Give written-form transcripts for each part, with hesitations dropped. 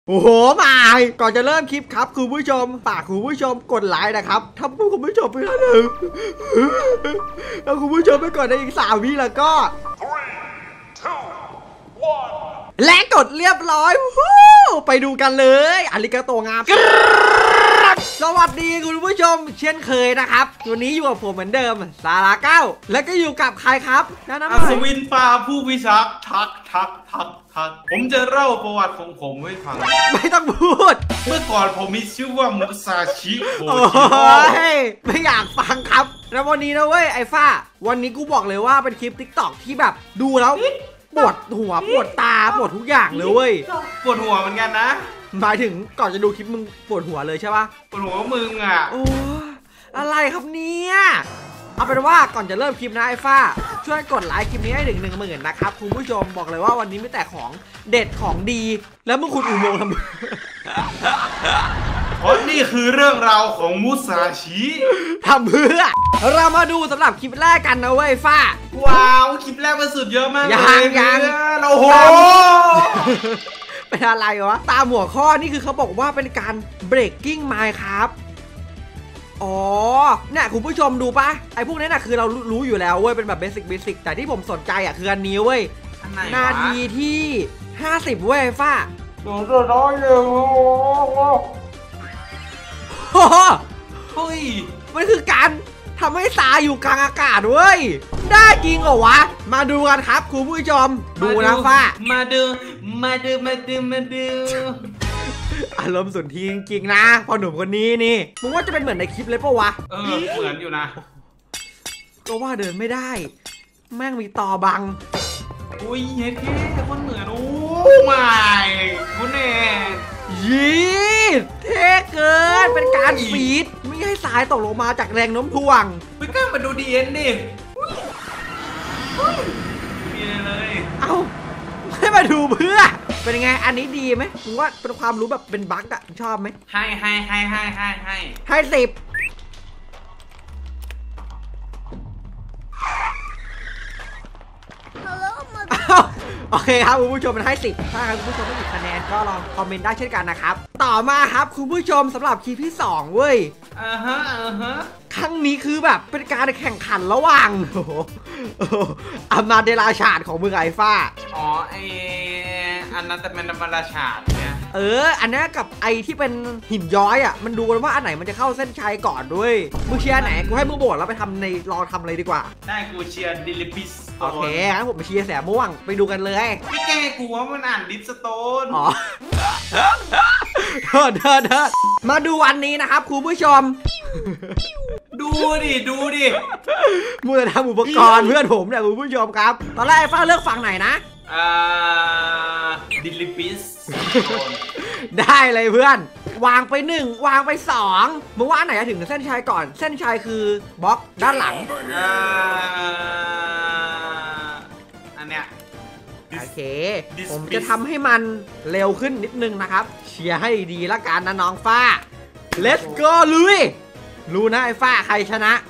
โอ้โหมาก่อนจะเริ่มคลิปครับคุณผู้ชมฝากคุณผู้ชมกดไลค์นะครับถ้าคุณผู้ชมไปแล้วนะถ้าคุณผู้ชมไปก่อนในอีก3 วิแล้วก็และกดเรียบร้อยไปดูกันเลยอาริกาโตงามสวัสดีคุณผู้ชมเช่นเคยนะครับวันนี้อยู่กับผมเหมือนเดิมสาราเก้าและก็อยู่กับใครครับนั่นนะอัศวินฟ้าผู้พิทักษ์ทักผมจะเล่าประวัติของผมให้ฟังไม่ต้องพูดเมื่อก่อนผมมีชื่อว่ามุซาชิโอ้ยไม่อยากฟังครับแล้ววันนี้นะเว้ยไอ้ฟ้าวันนี้กูบอกเลยว่าเป็นคลิป TikTok ที่แบบดูแล้วปวดหัวปวดตาปวดทุกอย่างเลยเว้ยปวดหัวเหมือนกันนะหมายถึงก่อนจะดูคลิปมึงปวดหัวเลยใช่ปะปวดหัวมึงอ่ะโอ้อะไรครับเนี่ยเอาเป็นว่าก่อนจะเริ่มคลิปนะไอ้ฟ้าช่วยกดไลค์คลิปนี้ให้ถึง10,000นะครับคุณผู้ชมบอกเลยว่าวันนี้ไม่แต่ของเด็ดของดีแล้วมึงขุดอุโมงค์ทำไมเพราะนี่คือเรื่องราวของมุซาชิทำเพื่อเรามาดูสำหรับคลิปแรกกันนะเว้ยฟ้าว้าวคลิปแรกมันสุดเยอะมากเลยยังโอ้โหเป็นอะไรวะตามหัวข้อนี่คือเขาบอกว่าเป็นการ breaking Minecraft อ๋อเนี่ยคุณผู้ชมดูปะไอ้พวกนี้น่ะคือเรารู้อยู่แล้วเว้ยเป็นแบบเบสิกแต่ที่ผมสนใจอ่ะคืออันนี้เว้ยนาทีที่50เว้ยฟ้าโอ้โหร้อยเลยเฮ้ยมันคือการทำให้ทรายอยู่กลางอากาศเว้ยได้จริงเหรอวะมาดูกันครับคุณผู้ชมดูนะฟ้ามาดูอารมณ์สุนทรีจริงๆนะพอหนุ่มคนนี้นี่มึงว่าจะเป็นเหมือนในคลิปเลยปะวะเหมือนอยู่นะก็ว่าเดินไม่ได้แม่งมีต่อบังอุ้ยเฮ้ยคนเหมือนโอ้ไม่คุณเน่ยีเท่เกินเป็นการฟีดไม่ให้สายตกลงมาจากแรงโน้มถ่วงไม่กล้ามาดูดีเอ็นดิมีเลยเอ้าให้มาดูเพื่อเป็นไงอันนี้ดีไหมผมว่าเป็นความรู้แบบเป็นบั๊กอะชอบไหมให้ 10โอเคครับคุณผู้ชมมันให้10ถ้าคุณผู้ชมไม่ติดคะแนนก็ลองคอมเมนต์ได้เช่นกันนะครับต่อมาครับคุณผู้ชมสำหรับคลิปที่2เว้ยครั้งนี้คือแบบเป็นการแข่งขันระหว่างอามาเดลาชาดของเมืองไอฟ้าอ๋ออันนั้นแต่เป็นอามาเดลาชาดเนี่ยอันนี้กับไอที่เป็นหินย้อยอ่ะมันดูกันว่าอันไหนมันจะเข้าเส้นชัยก่อนด้วยมึงเชียร์ไหนกูให้มึงโบดแล้วไปทำในรอทำอะไรดีกว่าได้กูเชียร์ดิลิปิสโอเคงั้นผมไปเชียร์แสม่วงไปดูกันเลยไม่แก้กูว่ามันอ่านดิสโตนอ๋อเดินมาดูวันนี้นะครับคุณผู้ชมดูดิมูจะทำอุปกรณ์เพื่อนผมเนี่ยคุณผู้ชมครับตอนแรกไอ้ฟ้าเลือกฝั่งไหนนะดิลิปิสได้เลยเพื่อนวางไป1วางไป2มึงว่าไหนจะถึงเส้นชัยก่อนเส้นชัยคือบล็อกด้านหลังอันเนี้ยโอเคผมจะทำให้มันเร็วขึ้นนิดนึงนะครับเชียร์ให้ดีละกันนะน้องฟ้า Let's go ลุยรู้นะไอ้ฟ้าใครชนะ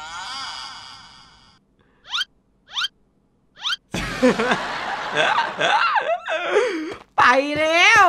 ไปแล้ว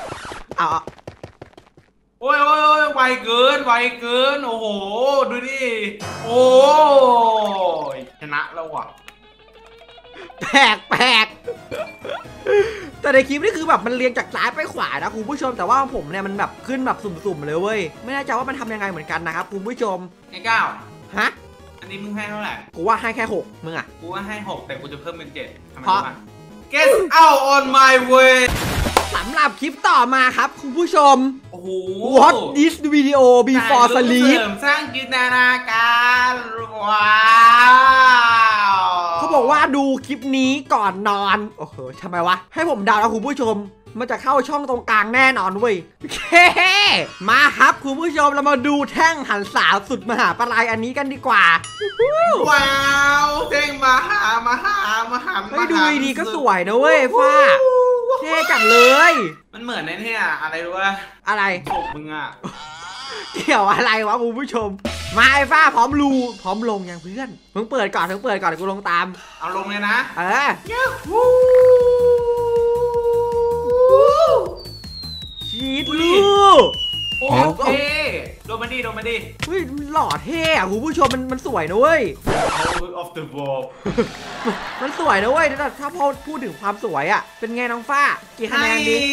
โอ้ยไวเกินโอ้โหดูดิโอ้ยชนะแล้วว่ะแปลกแต่ในคลิปนี่คือแบบมันเรียงจากซ้ายไปขวานะคุณผู้ชมแต่ว่าผมเนี่ยมันแบบขึ้นแบบสุ่มๆเลยเว้ยไม่แน่ใจว่ามันทำยังไงเหมือนกันนะครับคุณผู้ชมไอ้ก้าวฮะอันนี้มึงให้เท่าไหร่กูว่าให้แค่6มึงอ่ะกูว่าให้6แต่กูจะเพิ่มเป็น7เพราะ Get out on my way สำหรับคลิปต่อมาครับคุณผู้ชมโอ้โห Watch this video before sleep สร้างจินตนาการว้าวเขาบอกว่าดูคลิปนี้ก่อนนอนโอ้โหทำไมวะให้ผมเดาแล้วคุณผู้ชมมันจะเข้าช่องตรงกลางแน่นอนเว้ยมาครับคุณผู้ชมเรามาดูแท่งหันษาสุดมหาปลายอันนี้กันดีกว่าว้าวแท่งมหาไม่ดูดีก็สวยนะเว้ยฟ้าเท่จัดเลยมันเหมือนในเนี่ยอะไรรู้ป่ะอะไรศพมึงอ่ะเกี่ยวอะไรวะคุณผู้ชมมาไอ้ฟ้าพร้อมลงยังเพื่อนเพิ่งเปิดก่อนกูลงตามเอาลงเลยนะเชชีดลูกโอเคโดนมาดิเฮ้ยหล่อเท่อะคุณผู้ชมมันสวยนะเว้ย out of the ball มันสวยนะเว้ยถ้าพอพูดถึงความสวยอะเป็นไงน้องฟ้ากี่คะแนนดี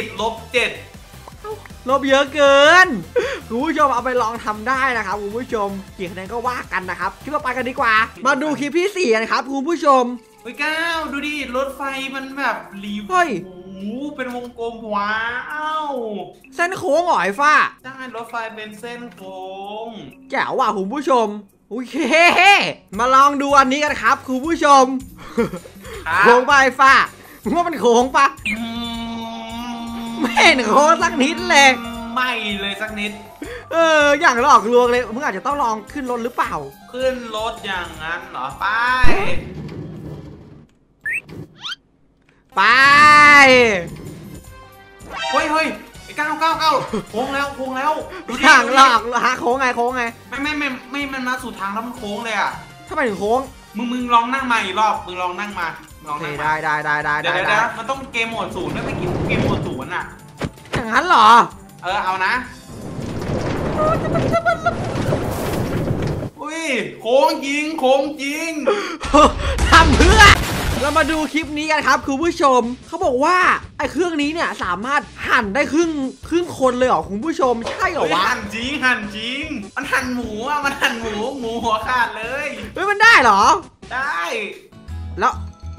10-7 ลบเยอะเกินคุณผู้ชมเอาไปลองทำได้นะครับคุณผู้ชมกี่คะแนนก็ว่ากันนะครับคลิปต่อไปกันดีกว่ามาดูคลิปที่4นะครับคุณผู้ชมเฮ้ยก้าวดูดิรถไฟมันแบบรีวิวเป็นวงกลมว้าวเส้นโค้งหอยฟ้าใช่รถไฟเป็นเส้นโค้งแจ๋วว่ะคุณผู้ชมโอเคมาลองดูอันนี้กันครับคุณผู้ชมโค้งไปฟ้าว่ามันโค้งปะไม่เห็นโค้งสักนิดเลยไม่เลยสักนิดอย่างหลอกลวงเลยมึงอาจจะต้องลองขึ้นรถหรือเปล่าขึ้นรถอย่างนั้นเหรอไปเฮ้ยไอ้ก้าวโค้งแล้วอย่างหลอกหาโค้งไงไม่มันมาสู่ทางแล้วมันโค้งเลยอ่ะถ้าไปถึงโค้งมึงลองนั่งมาอีกรอบมึงลองนั่งมาได้เดี๋ยวมันต้องเกมโหมด0ด้วยไม่กินเกมโหมด0อ่ะอย่างนั้นเหรอเอานะอุ้ยโค้งจริงทำเพื่อเรามาดูคลิปนี้กันครับคุณผู้ชมเขาบอกว่าไอ้เครื่องนี้เนี่ยสามารถหั่นได้ครึ่งคนเลยเหรอคุณผู้ชมใช่เหรอวะหั่นจริงมันหั่นหมูอ่ะมันหั่นหมูหัวขาดเลยเฮ้ยมันได้เหรอได้แล้ว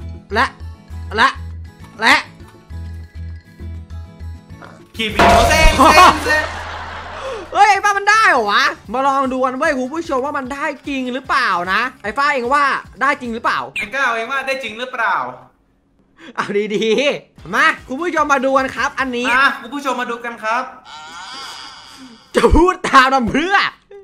ขี่ปีโนเซ่เฮ้ยไอ้ป้ามันได้เหรอวะมาลองดูกันเว้ยคุณผู้ชมว่ามันได้จริงหรือเปล่านะไอ้ป้าเองว่าได้จริงหรือเปล่าไอ้ก้าวเองว่าได้จริงหรือเปล่าเอาดีๆมาคุณผู้ชมมาดูกันครับอันนี้คุณผู้ชมมาดูกันครับจะพูดตามทำเพื่อ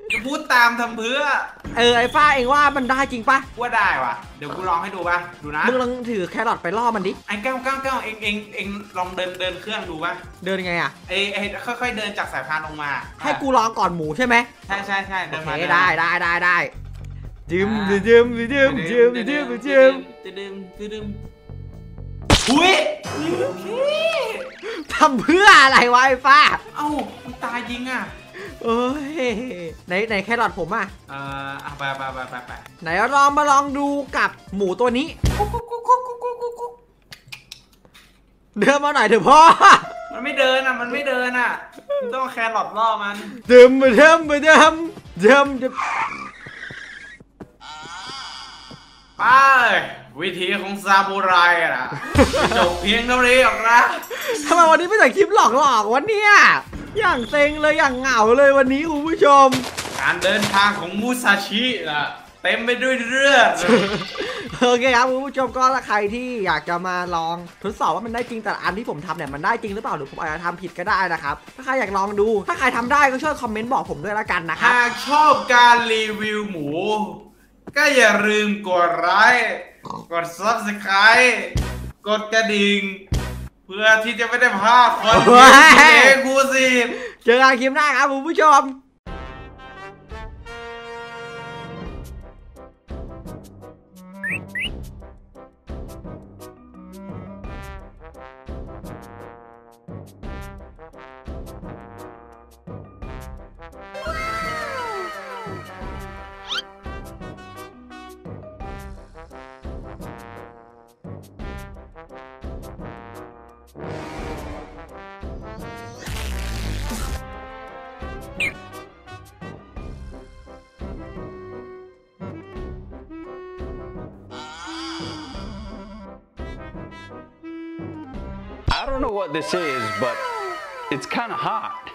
ไอ้ฟ้าเองว่ามันได้จริงปะว่าได้ว่ะเดี๋ยวกูลองให้ดูป่ะดูนะมึงลองถือแครอทไปล่อมันดิไอ้ก้าวเองลองเดินเครื่องดูป่ะเดินไงอ่ะค่อยเดินจากสายพานลงมาให้กูลองก่อนหมูใช่ไหมใช่เดินมาได้จึมอุ้ยทำเพื่ออะไรวะไอ้ฟ้าเอ้ามันตายยิงอ่ะเอ้ยไหนแครอทผมอ่ะไปไหนมาลองดูกับหมูตัวนี้เดินมาหน่อยเถอะพ่อมันไม่เดินอ่ะต้องแครอทล่อมันเดิมไปวิธีของซามูไรอะจบเพียงเท่านี้หรอกนะทำไมวันนี้ไม่ใส่คลิปหลอกวันเนี้ยอย่างเซ็งเลยอย่างเหงาเลยวันนี้คุณผู้ชมการเดินทางของมูซาชิล่ะเต็มไปด้วยเลือดโอเคครับคุณผู้ชมก็ถ้าใครที่อยากจะมาลองทดสอบว่ามันได้จริงแต่อันที่ผมทำเนี่ยมันได้จริงหรือเปล่าหรือผมอาจจะทำผิดก็ได้นะครับถ้าใครอยากลองดูถ้าใครทำได้ก็ช่วยคอมเมนต์บอกผมด้วยละกันนะครับหากชอบการรีวิวหมูก็อย่าลืมกดไลค์กด Subscribe กดกระดิ่งเพื่อที่จะไม่ได้พลาดคอนเทนต์เอ็กซ์คลูซีฟเจอกันคลิปหน้าครับคุณผู้ชม I don't know what this is, but it's kind of hot.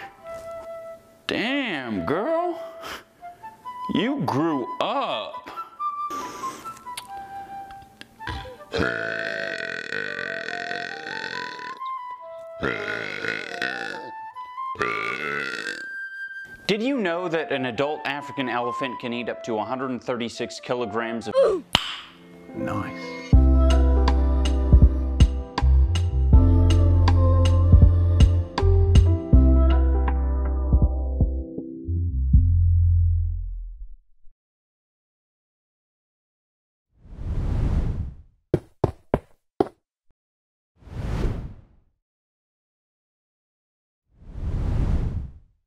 Damn, girl. You grew up. Did you know that an adult African elephant can eat up to 136 kilograms of... Nice.